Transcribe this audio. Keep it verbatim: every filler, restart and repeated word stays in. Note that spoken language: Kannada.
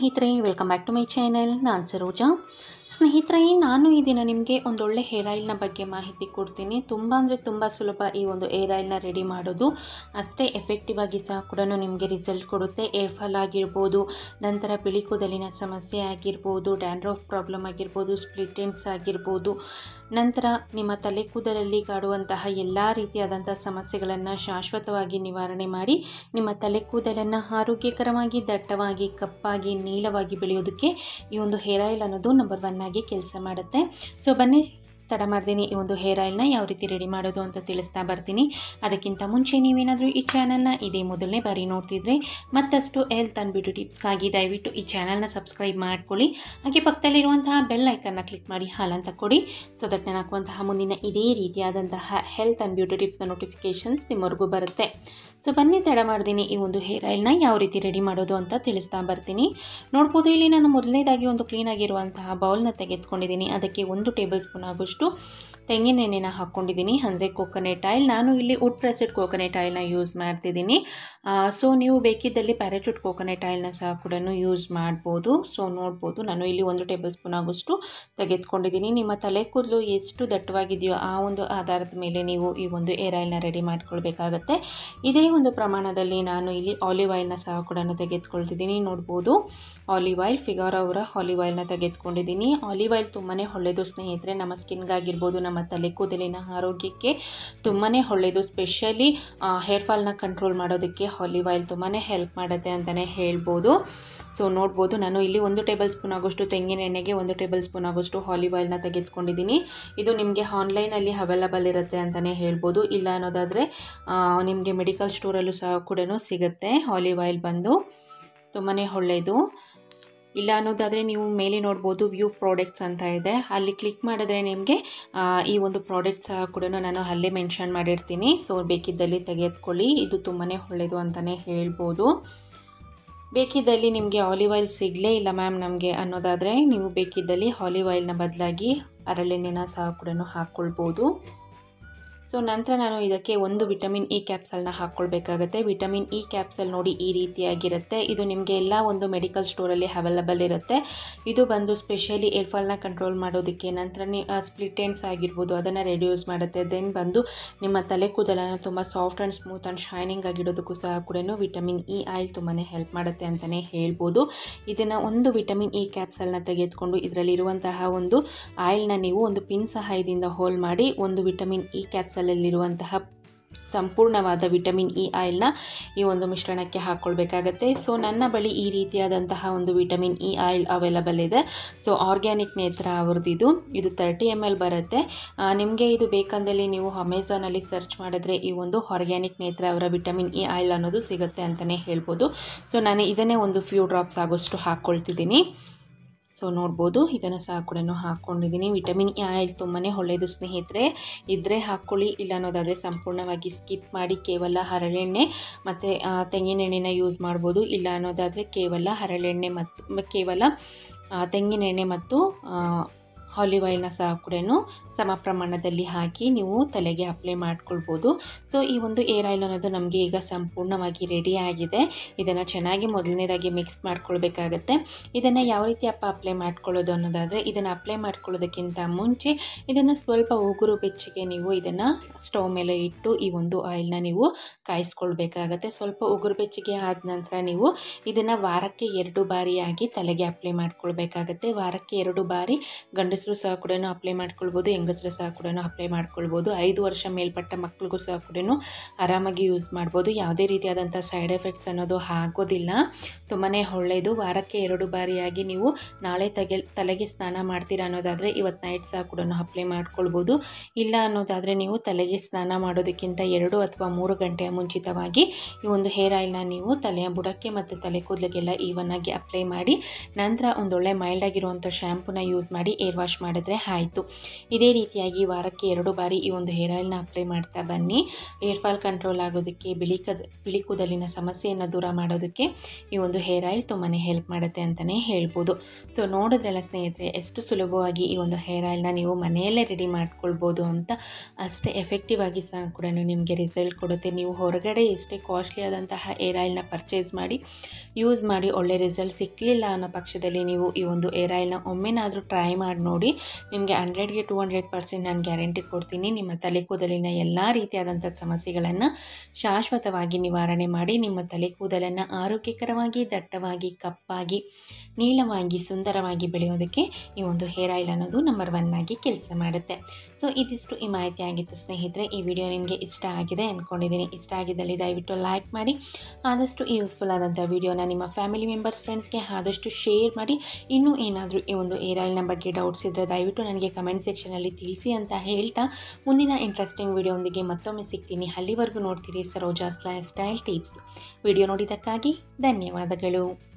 ಸ್ನೇಹಿತರೆ, welcome back to my channel. ನಾನು ಸರೋಜಾ. ಸ್ನೇಹಿತರೆ, ನಾನು ಈ ದಿನ ನಿಮಗೆ ಒಂದೊಳ್ಳೆ ಹೇರ್ ಆಯಿಲ್ನ ಬಗ್ಗೆ ಮಾಹಿತಿ ಕೊಡ್ತೀನಿ. ತುಂಬ ಅಂದರೆ ತುಂಬ ಸುಲಭ ಈ ಒಂದು ಹೇರ್ ಆಯಿಲ್ನ ರೆಡಿ ಮಾಡೋದು. ಅಷ್ಟೇ ಎಫೆಕ್ಟಿವ್ ಆಗಿ ಸಹ ಕೂಡ ನಿಮಗೆ ರಿಸಲ್ಟ್ ಕೊಡುತ್ತೆ. ಏರ್ ಫಾಲ್ ಆಗಿರ್ಬೋದು, ನಂತರ ಬಿಳಿ ಕೂದಲಿನ ಸಮಸ್ಯೆ ಆಗಿರ್ಬೋದು, ಡ್ಯಾಂಡ್ರಫ್ ಪ್ರಾಬ್ಲಮ್ ಆಗಿರ್ಬೋದು, ಸ್ಪ್ಲಿಟ್ ಎಂಡ್ಸ್ ಆಗಿರ್ಬೋದು, ನಂತರ ನಿಮ್ಮ ತಲೆ ಕೂದಲಲ್ಲಿ ಕಾಡುವಂತಹ ಎಲ್ಲ ರೀತಿಯಾದಂಥ ಸಮಸ್ಯೆಗಳನ್ನು ಶಾಶ್ವತವಾಗಿ ನಿವಾರಣೆ ಮಾಡಿ ನಿಮ್ಮ ತಲೆ ಕೂದಲನ್ನು ಆರೋಗ್ಯಕರವಾಗಿ, ದಟ್ಟವಾಗಿ, ಕಪ್ಪಾಗಿ, ನೀಳವಾಗಿ ಬೆಳೆಯೋದಕ್ಕೆ ಈ ಒಂದು ಹೇರ್ ಆಯಿಲ್ ಅನ್ನೋದು ನಂಬರ್ ಒನ್ ಆಗಿ ಕೆಲಸ ಮಾಡುತ್ತೆ. ಸೊ ಬನ್ನಿ, ತಡ ಮಾಡ್ತೀನಿ ಈ ಒಂದು ಹೇರ್ ಆಯಿಲ್ನ ಯಾವ ರೀತಿ ರೆಡಿ ಮಾಡೋದು ಅಂತ ತಿಳಿಸ್ತಾ ಬರ್ತೀನಿ. ಅದಕ್ಕಿಂತ ಮುಂಚೆ ನೀವೇನಾದರೂ ಈ ಚಾನಲ್ನ ಇದೇ ಮೊದಲನೇ ಬಾರಿ ನೋಡ್ತಿದ್ರೆ ಮತ್ತಷ್ಟು ಹೆಲ್ತ್ ಆ್ಯಂಡ್ ಬ್ಯೂಟಿ ಟಿಪ್ಸ್ಗಾಗಿ ದಯವಿಟ್ಟು ಈ ಚಾನಲ್ನ ಸಬ್ಸ್ಕ್ರೈಬ್ ಮಾಡ್ಕೊಳ್ಳಿ. ಹಾಗೆ ಪಕ್ಕದಲ್ಲಿರುವಂತಹ ಬೆಲ್ ಐಕನ್ನ ಕ್ಲಿಕ್ ಮಾಡಿ ಹಾಲ್ ಅಂತ ಕೊಡಿ. ಸೊ ದಟ್ ನಾನು ಹಾಕುವಂತಹ ಮುಂದಿನ ಇದೇ ರೀತಿಯಾದಂತಹ ಹೆಲ್ತ್ ಆ್ಯಂಡ್ ಬ್ಯೂಟಿ ಟಿಪ್ಸ್ನ ನೋಟಿಫಿಕೇಷನ್ಸ್ ನಿಮ್ಮವರೆಗೂ ಬರುತ್ತೆ. ಸೊ ಬನ್ನಿ, ತಡ ಮಾಡ್ತೀನಿ ಈ ಒಂದು ಹೇರ್ ಆಯಿಲ್ನ ಯಾವ ರೀತಿ ರೆಡಿ ಮಾಡೋದು ಅಂತ ತಿಳಿಸ್ತಾ ಬರ್ತೀನಿ. ನೋಡ್ಬೋದು, ಇಲ್ಲಿ ನಾನು ಮೊದಲನೇದಾಗಿ ಒಂದು ಕ್ಲೀನಾಗಿರುವಂತಹ ಬೌಲ್ನ ತೆಗೆದುಕೊಂಡಿದ್ದೀನಿ. ಅದಕ್ಕೆ ಒಂದು ಟೇಬಲ್ ಸ್ಪೂನ್ ಆಗೋಷ್ಟು ತೆಂಗಿನ ಎಣ್ಣೆನ ಹಾಕ್ಕೊಂಡಿದ್ದೀನಿ, ಅಂದರೆ ಕೋಕೋನಟ್ ಆಯಿಲ್. ನಾನು ಇಲ್ಲಿ ವುಡ್ ಪ್ರೆಸ್ಡ್ ಕೋಕೋನಟ್ ಆಯಿಲ್ನ ಯೂಸ್ ಮಾಡ್ತಿದ್ದೀನಿ. ಸೊ ನೀವು ಬೇಕಿದ್ದಲ್ಲಿ ಪ್ಯಾರಾಚೂಟ್ ಕೋಕೋನಟ್ ಆಯಿಲ್ನ ಸಹ ಕೂಡ ಯೂಸ್ ಮಾಡ್ಬೋದು. ಸೊ ನೋಡ್ಬೋದು, ನಾನು ಇಲ್ಲಿ ಒಂದು ಟೇಬಲ್ ಸ್ಪೂನ್ ಆಗೋಷ್ಟು ತೆಗೆದುಕೊಂಡಿದ್ದೀನಿ. ನಿಮ್ಮ ತಲೆ ಕೂದಲು ಎಷ್ಟು ದಟ್ಟವಾಗಿದೆಯೋ ಆ ಒಂದು ಆಧಾರದ ಮೇಲೆ ನೀವು ಈ ಒಂದು ಹೇರ್ ಆಯಿಲ್ನ ರೆಡಿ ಮಾಡ್ಕೊಳ್ಬೇಕಾಗತ್ತೆ. ಇದೇ ಒಂದು ಪ್ರಮಾಣದಲ್ಲಿ ನಾನು ಇಲ್ಲಿ ಆಲಿವ್ ಆಯಿಲ್ನ ಸಹ ಕೂಡ ತೆಗೆದುಕೊಳ್ತಿದ್ದೀನಿ. ನೋಡ್ಬೋದು, ಆಲಿವ್ ಆಯಿಲ್, ಫಿಗಾರೋ ಅವರ ಆಲಿವ್ ಆಯಿಲ್ನ ತೆಗೆದುಕೊಂಡಿದ್ದೀನಿ. ಆಲಿವ್ ಆಯಿಲ್ ತುಂಬಾ ಒಳ್ಳೆಯದು ಸ್ನೇಹಿತರೆ. ನಮ್ಮ ಸ್ಕಿನ್ಗಾಗಿರ್ಬೋದು, ನಮ್ಮ ತಲೆ ಕೂದಲಿನ ಆರೋಗ್ಯಕ್ಕೆ ತುಂಬಾ ಒಳ್ಳೆಯದು. ಸ್ಪೆಷಲಿ ಹೇರ್ ಫಾಲ್ನ ಕಂಟ್ರೋಲ್ ಮಾಡೋದಕ್ಕೆ ಆಲಿವ್ ಆಯಿಲ್ ತುಂಬಾ ಹೆಲ್ಪ್ ಮಾಡುತ್ತೆ ಅಂತಲೇ ಹೇಳ್ಬೋದು. ಸೊ ನೋಡ್ಬೋದು, ನಾನು ಇಲ್ಲಿ ಒಂದು ಟೇಬಲ್ ಸ್ಪೂನ್ ಆಗೋಷ್ಟು ತೆಂಗಿನ ಎಣ್ಣೆಗೆ ಒಂದು ಟೇಬಲ್ ಸ್ಪೂನ್ ಆಗೋಷ್ಟು ಆಲಿವ್ ಆಯಿಲ್ನ ತೆಗೆದುಕೊಂಡಿದ್ದೀನಿ. ಇದು ನಿಮಗೆ ಆನ್ಲೈನಲ್ಲಿ ಅವೈಲಬಲ್ ಇರುತ್ತೆ ಅಂತಲೇ ಹೇಳ್ಬೋದು. ಇಲ್ಲ ಅನ್ನೋದಾದರೆ ನಿಮಗೆ ಮೆಡಿಕಲ್ ಸ್ಟೋರಲ್ಲೂ ಸಹ ಕೂಡ ಸಿಗುತ್ತೆ. ಆಲಿವ್ ಆಯಿಲ್ ಬಂದು ತುಂಬಾ ಒಳ್ಳೆಯದು. ಇಲ್ಲ ಅನ್ನೋದಾದರೆ ನೀವು ಮೇಲೆ ನೋಡ್ಬೋದು, ವ್ಯೂ ಪ್ರಾಡಕ್ಟ್ಸ್ ಅಂತ ಇದೆ. ಅಲ್ಲಿ ಕ್ಲಿಕ್ ಮಾಡಿದ್ರೆ ನಿಮಗೆ ಈ ಒಂದು ಪ್ರಾಡಕ್ಟ್ಸ್ ಸಹ ಕೂಡ ನಾನು ಅಲ್ಲೇ ಮೆನ್ಷನ್ ಮಾಡಿರ್ತೀನಿ. ಸೊ ಬೇಕಿದ್ದಲ್ಲಿ ತೆಗೆದುಕೊಳ್ಳಿ, ಇದು ತುಂಬಾ ಒಳ್ಳೆಯದು ಅಂತಲೇ ಹೇಳ್ಬೋದು. ಬೇಕಿದ್ದಲ್ಲಿ ನಿಮಗೆ ಆಲಿವ್ ಆಯಿಲ್ ಸಿಗಲೇ ಇಲ್ಲ ಮ್ಯಾಮ್ ನಮಗೆ ಅನ್ನೋದಾದರೆ ನೀವು ಬೇಕಿದ್ದಲ್ಲಿ ಆಲಿವ್ ಆಯಿಲ್ನ ಬದಲಾಗಿ ಹರಳೆಣ್ಣೆನ ಸಹ ಕೂಡ ಹಾಕ್ಕೊಳ್ಬೋದು. ಸೊ ನಂತರ ನಾನು ಇದಕ್ಕೆ ಒಂದು ವಿಟಮಿನ್ ಇ ಕ್ಯಾಪ್ಸಲ್ನ ಹಾಕ್ಕೊಳ್ಬೇಕಾಗತ್ತೆ. ವಿಟಮಿನ್ ಇ ಕ್ಯಾಪ್ಸಲ್ ನೋಡಿ ಈ ರೀತಿಯಾಗಿರುತ್ತೆ. ಇದು ನಿಮಗೆ ಎಲ್ಲ ಒಂದು ಮೆಡಿಕಲ್ ಸ್ಟೋರಲ್ಲಿ ಅವೈಲಬಲ್ ಇರುತ್ತೆ. ಇದು ಬಂದು ಸ್ಪೆಷಲಿ ಏರ್ ಫಾಲ್ನ ಕಂಟ್ರೋಲ್ ಮಾಡೋದಕ್ಕೆ, ನಂತರ ಸ್ಪ್ಲಿಟ್ ಎಂಡ್ಸ್ ಆಗಿರ್ಬೋದು ಅದನ್ನು ರೆಡ್ಯೂಸ್ ಮಾಡುತ್ತೆ. ದೆನ್ ಬಂದು ನಿಮ್ಮ ತಲೆ ಕೂದಲನ್ನು ತುಂಬ soft and smooth and shining ಆಗಿಡೋದಕ್ಕೂ ಸಹ ಕೂಡ ವಿಟಮಿನ್ ಇ ಆಯಿಲ್ ತುಂಬಾ ಹೆಲ್ಪ್ ಮಾಡುತ್ತೆ ಅಂತಲೇ ಹೇಳ್ಬೋದು. ಇದನ್ನು ಒಂದು ವಿಟಮಿನ್ ಇ ಕ್ಯಾಪ್ಸಲ್ನ ತೆಗೆದುಕೊಂಡು ಇದರಲ್ಲಿರುವಂತಹ ಒಂದು ಆಯಿಲ್ನ ನೀವು ಒಂದು ಪಿನ್ ಸಹಾಯದಿಂದ ಹೋಲ್ ಮಾಡಿ ಒಂದು ವಿಟಮಿನ್ ಇ ಕ್ಯಾಪ್ಸಲ್ ಲ್ಲಿರುವಂತಹ ಸಂಪೂರ್ಣವಾದ ವಿಟಮಿನ್ ಇ ಆಯಿಲ್ನ ಈ ಒಂದು ಮಿಶ್ರಣಕ್ಕೆ ಹಾಕ್ಕೊಳ್ಬೇಕಾಗತ್ತೆ. ಸೊ ನನ್ನ ಬಳಿ ಈ ರೀತಿಯಾದಂತಹ ಒಂದು ವಿಟಮಿನ್ ಇ ಆಯಿಲ್ ಅವೈಲಬಲ್ ಇದೆ. ಸೊ ಆರ್ಗ್ಯಾನಿಕ್ ನೇತ್ರ ಅವ್ರದ್ದು ಇದು ತರ್ಟಿ ಎಮ್ ಎಲ್ ಬರುತ್ತೆ. ನಿಮಗೆ ಇದು ಬೇಕಂದಲ್ಲಿ ನೀವು ಅಮೆಝಾನಲ್ಲಿ ಸರ್ಚ್ ಮಾಡಿದ್ರೆ ಈ ಒಂದು ಆರ್ಗ್ಯಾನಿಕ್ ನೇತ್ರ ಅವರ ವಿಟಮಿನ್ ಇ ಆಯಿಲ್ ಅನ್ನೋದು ಸಿಗುತ್ತೆ ಅಂತಲೇ ಹೇಳ್ಬೋದು. ಸೊ ನಾನು ಇದನ್ನೇ ಒಂದು ಫ್ಯೂ ಡ್ರಾಪ್ಸ್ ಆಗೋಷ್ಟು ಹಾಕ್ಕೊಳ್ತಿದ್ದೀನಿ. ಸೊ ನೋಡ್ಬೋದು, ಇದನ್ನು ಸಹ ಕೂಡ ಹಾಕ್ಕೊಂಡಿದ್ದೀನಿ. ವಿಟಮಿನ್ ಇ ಆಯಿಲ್ ತುಂಬಾ ಒಳ್ಳೆಯದು ಸ್ನೇಹಿತರೆ. ಇದ್ದರೆ ಹಾಕ್ಕೊಳ್ಳಿ, ಇಲ್ಲ ಅನ್ನೋದಾದರೆ ಸಂಪೂರ್ಣವಾಗಿ ಸ್ಕಿಪ್ ಮಾಡಿ ಕೇವಲ ಹರಳೆಣ್ಣೆ ಮತ್ತು ತೆಂಗಿನ ಎಣ್ಣೆನ ಯೂಸ್ ಮಾಡ್ಬೋದು. ಇಲ್ಲ ಅನ್ನೋದಾದರೆ ಕೇವಲ ಹರಳೆಣ್ಣೆ ಮತ್ತು ಕೇವಲ ತೆಂಗಿನ ಎಣ್ಣೆ ಮತ್ತು ಆಲಿವ್ ಆಯಿಲ್ನ ಸಹ ಕೂಡ ಸಮ ಪ್ರಮಾಣದಲ್ಲಿ ಹಾಕಿ ನೀವು ತಲೆಗೆ ಅಪ್ಲೈ ಮಾಡ್ಕೊಳ್ಬೋದು. ಸೊ ಈ ಒಂದು ಏರ್ ಆಯಿಲ್ ಅನ್ನೋದು ನಮಗೆ ಈಗ ಸಂಪೂರ್ಣವಾಗಿ ರೆಡಿ ಆಗಿದೆ. ಇದನ್ನು ಚೆನ್ನಾಗಿ ಮೊದಲನೇದಾಗಿ ಮಿಕ್ಸ್ ಮಾಡ್ಕೊಳ್ಬೇಕಾಗತ್ತೆ. ಇದನ್ನು ಯಾವ ರೀತಿ ಅಪ್ಪ ಅಪ್ಲೈ ಮಾಡ್ಕೊಳ್ಳೋದು ಅನ್ನೋದಾದರೆ, ಇದನ್ನು ಅಪ್ಲೈ ಮಾಡ್ಕೊಳ್ಳೋದಕ್ಕಿಂತ ಮುಂಚೆ ಇದನ್ನು ಸ್ವಲ್ಪ ಉಗುರು ಬೆಚ್ಚಗೆ ನೀವು ಇದನ್ನು ಸ್ಟವ್ ಮೇಲೆ ಇಟ್ಟು ಈ ಒಂದು ಆಯಿಲ್ನ ನೀವು ಕಾಯಿಸ್ಕೊಳ್ಬೇಕಾಗತ್ತೆ. ಸ್ವಲ್ಪ ಉಗುರು ಬೆಚ್ಚಗೆ ಆದ ನಂತರ ನೀವು ಇದನ್ನು ವಾರಕ್ಕೆ ಎರಡು ಬಾರಿಯಾಗಿ ತಲೆಗೆ ಅಪ್ಲೈ ಮಾಡ್ಕೊಳ್ಬೇಕಾಗತ್ತೆ. ವಾರಕ್ಕೆ ಎರಡು ಬಾರಿ ಗಂಡಸರು ಸಹ ಕೂಡ ಅಪ್ಲೈ ಮಾಡ್ಕೊಳ್ಬೋದು, ಹೆಂಗಸರು ಸಹ ಕೂಡ ಅಪ್ಲೈ ಮಾಡ್ಕೊಳ್ಬೋದು. ಐದು ವರ್ಷ ಮೇಲ್ಪಟ್ಟ ಮಕ್ಕಳಿಗೂ ಸಹ ಕೂಡ ಆರಾಮಾಗಿ ಯೂಸ್ ಮಾಡ್ಬೋದು. ಯಾವುದೇ ರೀತಿಯಾದಂಥ ಸೈಡ್ ಎಫೆಕ್ಟ್ಸ್ ಅನ್ನೋದು ಆಗೋದಿಲ್ಲ. ತುಂಬಾ ಒಳ್ಳೆಯದು. ವಾರಕ್ಕೆ ಎರಡು ಬಾರಿಯಾಗಿ ನೀವು ನಾಳೆ ತಗೆ ತಲೆಗೆ ಸ್ನಾನ ಮಾಡ್ತೀರಾ ಅನ್ನೋದಾದರೆ ಇವತ್ತು ನೈಟ್ ಸಹ ಕೂಡ ಅಪ್ಲೈ ಮಾಡ್ಕೊಳ್ಬೋದು. ಇಲ್ಲ ಅನ್ನೋದಾದರೆ ನೀವು ತಲೆಗೆ ಸ್ನಾನ ಮಾಡೋದಕ್ಕಿಂತ ಎರಡು ಅಥವಾ ಮೂರು ಗಂಟೆಯ ಮುಂಚಿತವಾಗಿ ಈ ಒಂದು ಹೇರ್ ಆಯಿಲ್ನ ನೀವು ತಲೆಯ ಬುಡಕ್ಕೆ ಮತ್ತು ತಲೆ ಕೂದಲಿಗೆಲ್ಲ ಈವನ್ ಆಗಿ ಅಪ್ಲೈ ಮಾಡಿ ನಂತರ ಒಂದೊಳ್ಳೆ ಮೈಲ್ಡ್ ಆಗಿರುವಂಥ ಶ್ಯಾಂಪೂನ ಯೂಸ್ ಮಾಡಿ ಏರ್ ವಾಶ್ ಮಾಡಿದ್ರೆ ಆಯಿತು. ಇದೇ ರೀತಿಯಾಗಿ ವಾರಕ್ಕೆ ಎರಡು ಬಾರಿ ಈ ಒಂದು ಹೇರ್ ಆಯಿಲ್ನ ಅಪ್ಲೈ ಮಾಡ್ತಾ ಬನ್ನಿ. ಹೇರ್ ಫಾಲ್ ಕಂಟ್ರೋಲ್ ಆಗೋದಕ್ಕೆ, ಬಿಳಿ ಕದ ಬಿಳಿ ಕೂದಲಿನ ಸಮಸ್ಯೆಯನ್ನು ದೂರ ಮಾಡೋದಕ್ಕೆ ಈ ಒಂದು ಹೇರ್ ಆಯಿಲ್ ತುಂಬಾ ಹೆಲ್ಪ್ ಮಾಡುತ್ತೆ ಅಂತಲೇ ಹೇಳ್ಬೋದು. ಸೊ ನೋಡಿದ್ರಲ್ಲ ಸ್ನೇಹಿತರೆ, ಎಷ್ಟು ಸುಲಭವಾಗಿ ಈ ಒಂದು ಹೇರ್ ಆಯಿಲ್ನ ನೀವು ಮನೆಯಲ್ಲೇ ರೆಡಿ ಮಾಡ್ಕೊಳ್ಬೋದು ಅಂತ. ಅಷ್ಟೇ ಎಫೆಕ್ಟಿವ್ ಆಗಿ ಸಹ ಕೂಡ ನಿಮಗೆ ರಿಸಲ್ಟ್ ಕೊಡುತ್ತೆ. ನೀವು ಹೊರಗಡೆ ಎಷ್ಟೇ ಕಾಸ್ಟ್ಲಿ ಆದಂತಹ ಹೇರ್ ಆಯಿಲ್ನ ಪರ್ಚೇಸ್ ಮಾಡಿ ಯೂಸ್ ಮಾಡಿ ಒಳ್ಳೆ ರಿಸಲ್ಟ್ ಸಿಕ್ಕಲಿಲ್ಲ ಅನ್ನೋ ಪಕ್ಷದಲ್ಲಿ ನೀವು ಈ ಒಂದು ಹೇರ್ ಆಯಿಲ್ನ ಒಮ್ಮೆನಾದರೂ ಟ್ರೈ ಮಾಡಿ ನೋಡಿ. ನಿಮಗೆ ಹಂಡ್ರೆಡ್ಗೆ ಟು ಹಂಡ್ರೆಡ್ ಪರ್ಸೆಂಟ್ ನಾನು ಗ್ಯಾರಂಟಿ ಕೊಡ್ತೀನಿ. ನಿಮ್ಮ ತಲೆ ಕೂದಲಿನ ಎಲ್ಲ ರೀತಿಯಾದಂಥ ಸಮಸ್ಯೆಗಳನ್ನು ಶಾಶ್ವತವಾಗಿ ನಿವಾರಣೆ ಮಾಡಿ ನಿಮ್ಮ ತಲೆ ಕೂದಲನ್ನು ಆರೋಗ್ಯಕರವಾಗಿ, ದಟ್ಟವಾಗಿ, ಕಪ್ಪಾಗಿ, ನೀಳವಾಗಿ, ಸುಂದರವಾಗಿ ಬೆಳೆಯೋದಕ್ಕೆ ಈ ಒಂದು ಹೇರ್ ಆಯಿಲ್ ಅನ್ನೋದು ನಂಬರ್ ಒನ್ ಆಗಿ ಕೆಲಸ ಮಾಡುತ್ತೆ. ಸೊ ಇದಿಷ್ಟು ಈ ಮಾಹಿತಿ ಆಗಿತ್ತು ಸ್ನೇಹಿತರೆ. ಈ ವಿಡಿಯೋ ನಿಮಗೆ ಇಷ್ಟ ಆಗಿದೆ ಅಂದ್ಕೊಂಡಿದ್ದೀನಿ. ಇಷ್ಟ ಆಗಿದ್ದಲ್ಲಿ ದಯವಿಟ್ಟು ಲೈಕ್ ಮಾಡಿ, ಆದಷ್ಟು ಈ ಯೂಸ್ಫುಲ್ ಆದಂಥ ವಿಡಿಯೋನ ನಿಮ್ಮ ಫ್ಯಾಮಿಲಿ ಮೆಂಬರ್ಸ್, ಫ್ರೆಂಡ್ಸ್ಗೆ ಆದಷ್ಟು ಶೇರ್ ಮಾಡಿ. ಇನ್ನೂ ಏನಾದರೂ ಈ ಒಂದು ಹೇರ್ ಆಯಿಲ್ನ ಬಗ್ಗೆ ಡೌಟ್ಸ್ ಇದ್ದರೆ ದಯವಿಟ್ಟು ನನಗೆ ಕಮೆಂಟ್ ಸೆಕ್ಷನಲ್ಲಿ ತಿಳಿಸಿ ಅಂತ ಹೇಳ್ತಾ, ಮುಂದಿನ ಇಂಟ್ರೆಸ್ಟಿಂಗ್ ವಿಡಿಯೋದೊಂದಿಗೆ ಮತ್ತೊಮ್ಮೆ ಸಿಗ್ತೀನಿ. ಅಲ್ಲಿವರೆಗೂ ನೋಡ್ತೀರಿ Saroja's lifestyle tips. Video ನೋಡಿದ್ದಕ್ಕಾಗಿ ಧನ್ಯವಾದಗಳು.